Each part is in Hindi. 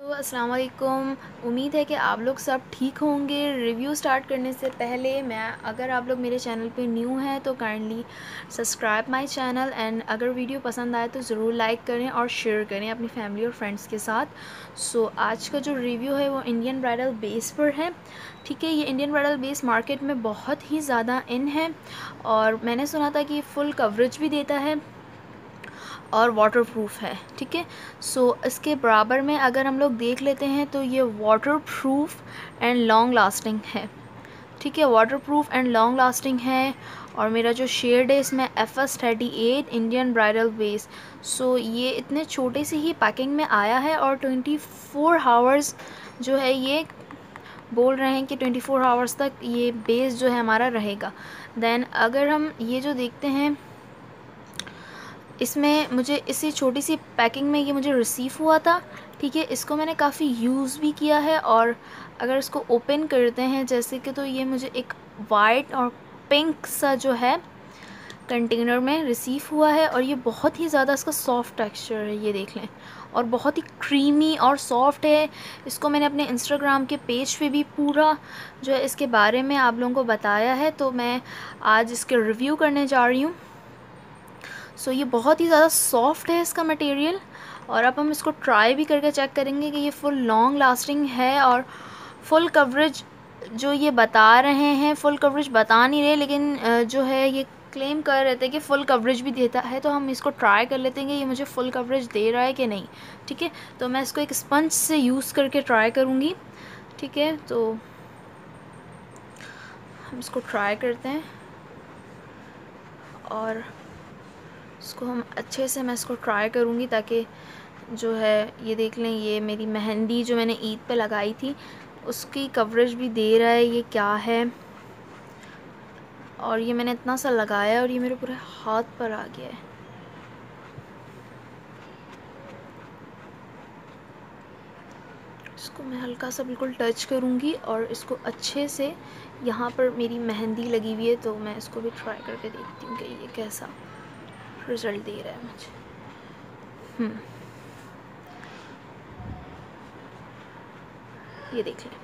तो अस्सलाम वालेकुम। उम्मीद है कि आप लोग सब ठीक होंगे। रिव्यू स्टार्ट करने से पहले अगर आप लोग मेरे चैनल पे न्यू हैं तो kindly subscribe my channel and अगर वीडियो पसंद आए तो ज़रूर लाइक करें और शेयर करें अपनी फैमिली और फ्रेंड्स के साथ। आज का जो रिव्यू है वो इंडियन ब्राइडल बेस पर है। ठीक है, ये इंडियन ब्राइडल बेस मार्केट में बहुत ही ज़्यादा इन है और मैंने सुना था कि फुल कवरेज भी देता है और वाटरप्रूफ है। ठीक है, इसके बराबर में अगर हम लोग देख लेते हैं तो ये वाटरप्रूफ एंड लॉन्ग लास्टिंग है। ठीक है, वाटरप्रूफ एंड लॉन्ग लास्टिंग है और मेरा जो शेड है इसमें FS38 इंडियन ब्राइडल बेस। ये इतने छोटे से ही पैकिंग में आया है और 24 आवर्स जो है ये बोल रहे हैं कि 24 आवर्स तक ये बेस जो है हमारा रहेगा। देन अगर हम ये जो देखते हैं इसमें मुझे इसी छोटी सी पैकिंग में ये मुझे रिसीव हुआ था। ठीक है, इसको मैंने काफ़ी यूज़ भी किया है और अगर इसको ओपन करते हैं जैसे कि तो ये मुझे एक वाइट और पिंक सा जो है कंटेनर में रिसीव हुआ है और ये बहुत ही ज़्यादा इसका सॉफ्ट टेक्सचर है, ये देख लें, और बहुत ही क्रीमी और सॉफ्ट है। इसको मैंने अपने इंस्टाग्राम के पेज पे भी पूरा जो है इसके बारे में आप लोगों को बताया है, तो मैं आज इसके रिव्यू करने जा रही हूँ। ये बहुत ही ज़्यादा सॉफ्ट है इसका मटेरियल और अब हम इसको ट्राई भी करके चेक करेंगे कि ये फुल लॉन्ग लास्टिंग है और फुल कवरेज जो ये बता रहे हैं, फुल कवरेज बता नहीं रहे लेकिन जो है ये क्लेम कर रहे थे कि फ़ुल कवरेज भी देता है। तो हम इसको ट्राई कर लेते हैं कि ये मुझे फ़ुल कवरेज दे रहा है कि नहीं। ठीक है, तो मैं इसको एक स्पंज से यूज़ करके ट्राई करूँगी। ठीक है, तो हम इसको ट्राई करते हैं और इसको हम अच्छे से मैं इसको ट्राई करूँगी ताकि जो है ये देख लें, ये मेरी मेहंदी जो मैंने ईद पे लगाई थी उसकी कवरेज भी दे रहा है ये क्या है। और ये मैंने इतना सा लगाया और ये मेरे पूरे हाथ पर आ गया है। इसको मैं हल्का सा बिल्कुल टच करूँगी और इसको अच्छे से, यहाँ पर मेरी मेहंदी लगी हुई है तो मैं इसको भी ट्राई करके देखती हूँ कि ये कैसा रिज़ल्ट दे रहा है मुझे। ये देख लें।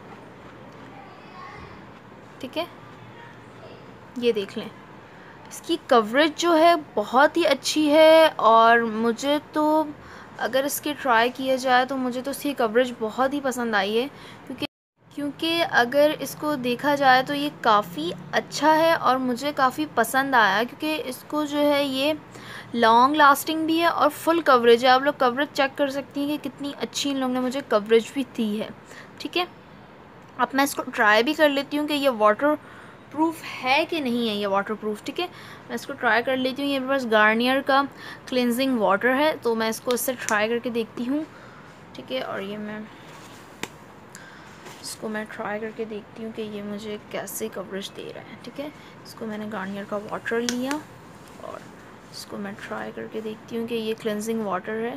ठीक है, ये देख लें, इसकी कवरेज जो है बहुत ही अच्छी है और मुझे तो अगर इसके ट्राई किया जाए तो मुझे तो इसकी कवरेज बहुत ही पसंद आई है क्योंकि अगर इसको देखा जाए तो ये काफ़ी अच्छा है और मुझे काफ़ी पसंद आया क्योंकि इसको जो है ये लॉन्ग लास्टिंग भी है और फुल कवरेज है। आप लोग कवरेज चेक कर सकती हैं कि कितनी अच्छी इन लोगों ने मुझे कवरेज भी दी है। ठीक है, अब मैं इसको ट्राई भी कर लेती हूँ कि ये वाटर प्रूफ है कि नहीं है ये वाटरप्रूफ। ठीक है, मैं इसको ट्राई कर लेती हूँ। ये मेरे पास गार्नियर का क्लिनजिंग वाटर है तो मैं इसको इससे ट्राई करके देखती हूँ। ठीक है, और ये मैं इसको ट्राई करके देखती हूँ कि ये मुझे कैसे कवरेज दे रहा है। ठीक है, इसको मैंने गार्नियर का वाटर लिया और इसको मैं ट्राई करके देखती हूँ कि ये क्लिनजिंग वाटर है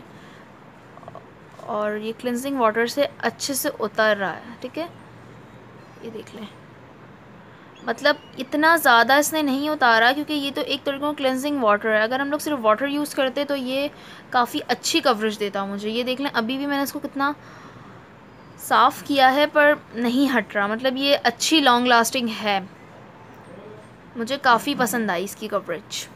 और ये क्लिनजिंग वाटर से अच्छे से उतर रहा है। ठीक है, ये देख लें, मतलब इतना ज़्यादा इसने नहीं उतारा क्योंकि ये तो एक तरीके का क्लेंजिंग वाटर है। अगर हम लोग सिर्फ वाटर यूज़ करते तो ये काफ़ी अच्छी कवरेज देता मुझे। ये देख लें, अभी भी मैंने इसको कितना साफ़ किया है पर नहीं हट रहा, मतलब ये अच्छी लॉन्ग लास्टिंग है। मुझे काफ़ी पसंद आई इसकी कवरेज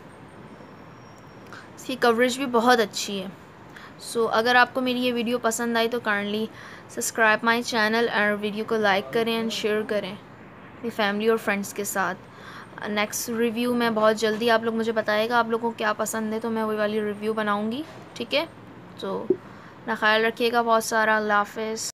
भी बहुत अच्छी है। अगर आपको मेरी ये वीडियो पसंद आई तो काइंडली सब्सक्राइब माई चैनल और वीडियो को लाइक करें एंड शेयर करें अपनी फैमिली और फ्रेंड्स के साथ। नेक्स्ट रिव्यू में बहुत जल्दी आप लोग मुझे बताएगा आप लोगों को क्या पसंद है तो मैं वही वाली रिव्यू बनाऊंगी। ठीक है, तो अपना ख्याल रखिएगा बहुत सारा। अल्लाह हाफ़िज़।